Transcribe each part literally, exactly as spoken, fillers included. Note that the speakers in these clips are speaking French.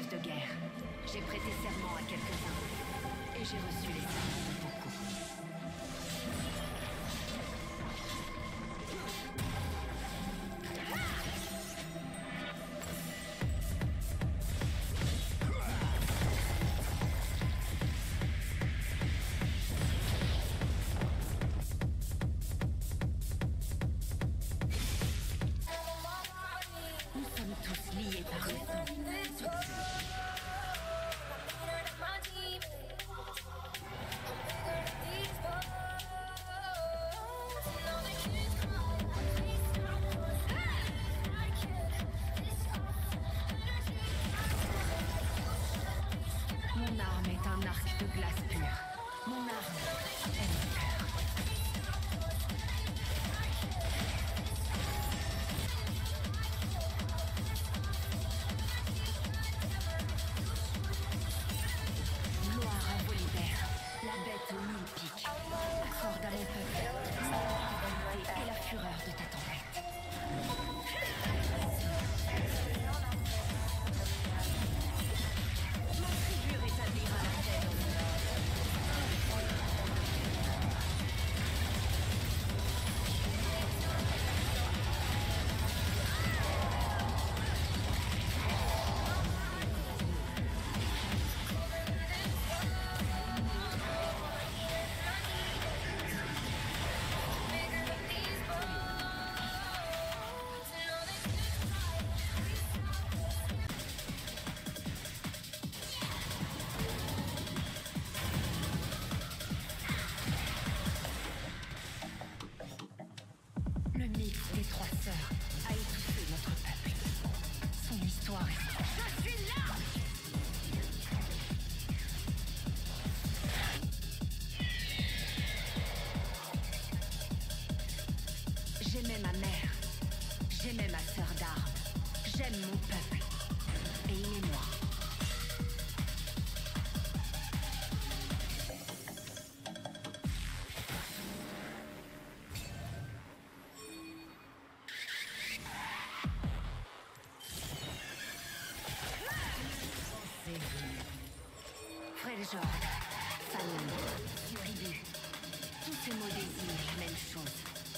princesse de guerre. J'ai prêté serment à quelques-uns. Et j'ai reçu les serments de beaucoup. Mon arme est un arc de glace pure. Mon arme est mon cœur. Gloire à Volibear, la bête aux mille piques. Accorde à mon peuple la vérité et la fureur de ta tempête. Mon tribut rétablira la paix dans mon âme. Le mythe des trois sœurs a étouffé notre peuple. Son histoire est... Je suis là! J'aimais ma mère. J'aimais ma sœur d'armes. J'aime mon peuple. Et aimez-moi. Freljord, famille, tribu, tous ces mots désignent la même chose.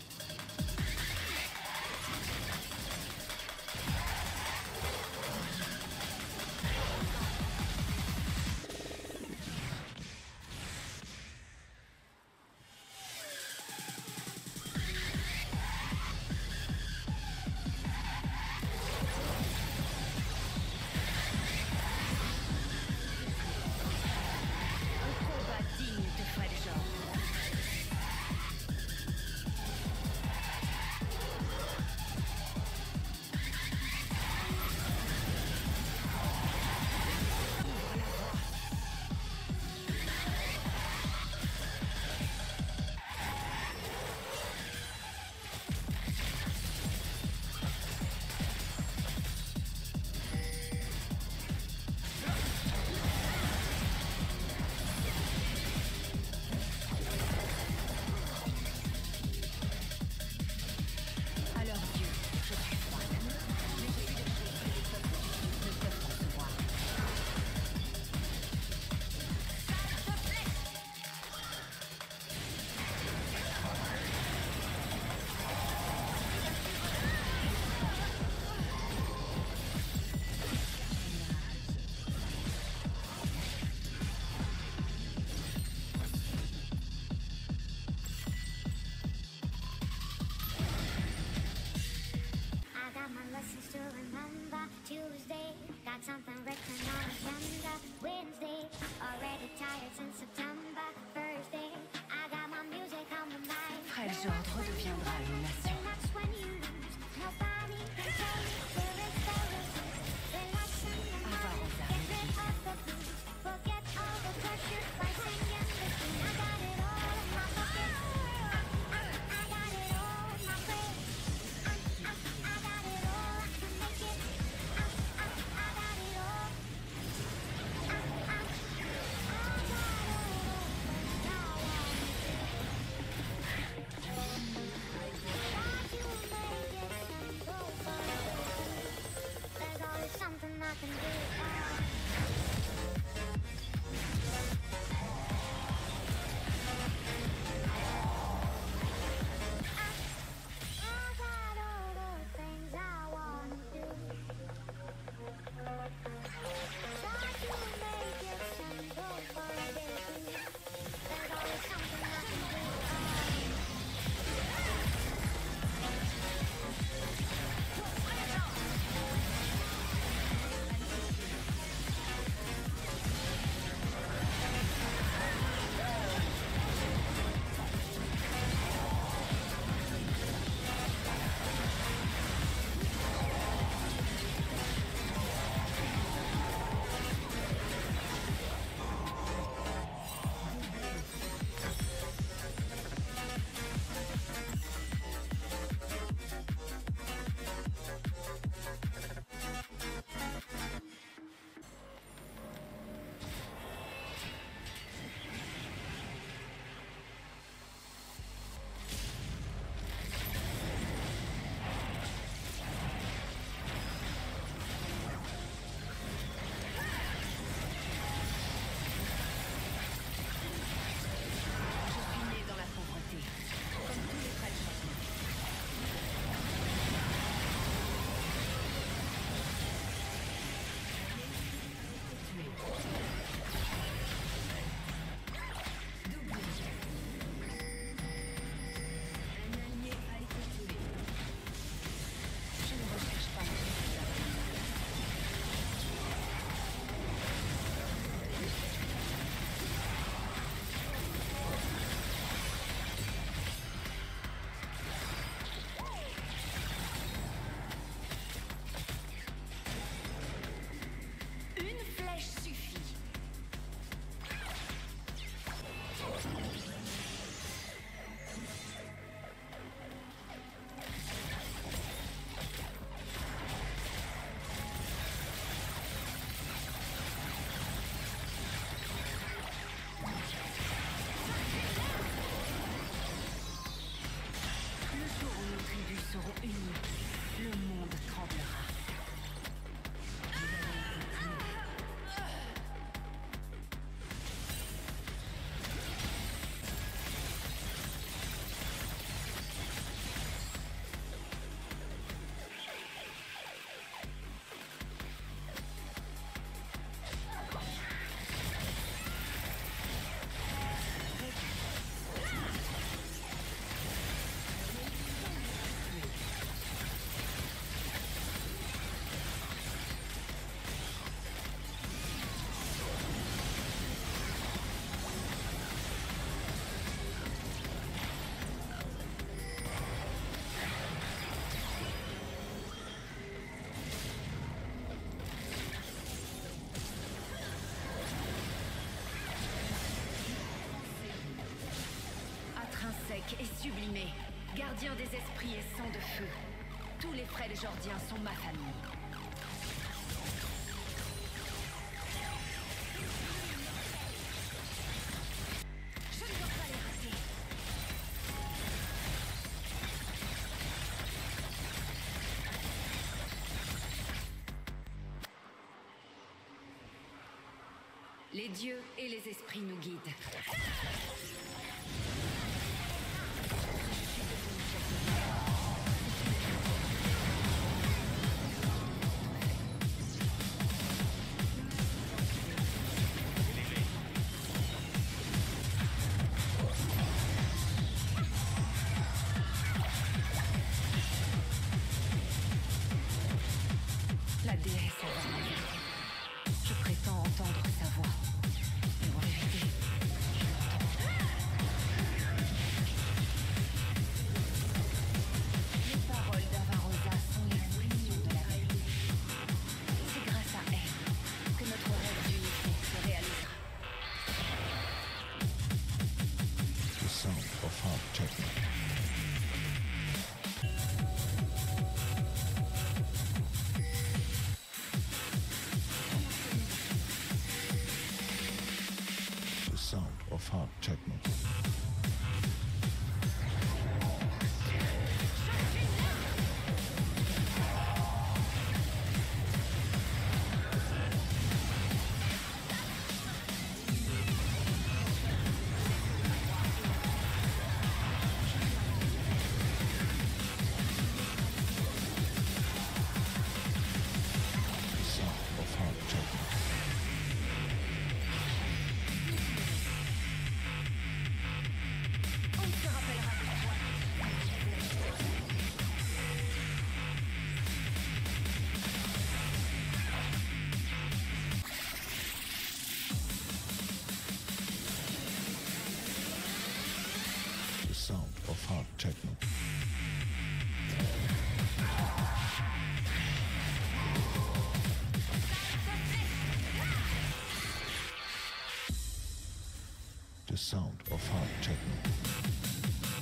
Tuesday, got something written on agenda. Wednesday, already tired since September. Thursday, I got my music on the mind. Freljord redeviendra une nation. Relax when you lose. Nobody can tell you where it's going. Relax in your mind. Get rid of the blues. Forget all the pressure by singing this tune. I got it all in my pocket. I, I, I got it all in my brain. I, I, I got it all. I can make it. I, I, I got it all. I, I, I got it all. Now I want it. Magnifique et sublimé, gardien des esprits et sang de feu. Tous les frêles jordiens sont ma famille. Je ne dois pas les rater. Les dieux et les esprits nous guident. La déesse a la vérité. Je prétends entendre sa voix. Mais en vérité, je l'entends. Les paroles d'Avarosa sont l'expression de la vérité. C'est grâce à elle que notre rêve d'unité se réalisera. The sound of hard techno. The sound of hard techno. The sound of hard techno. On se rappellera de toi. The sound of hard techno. The sound of hard techno.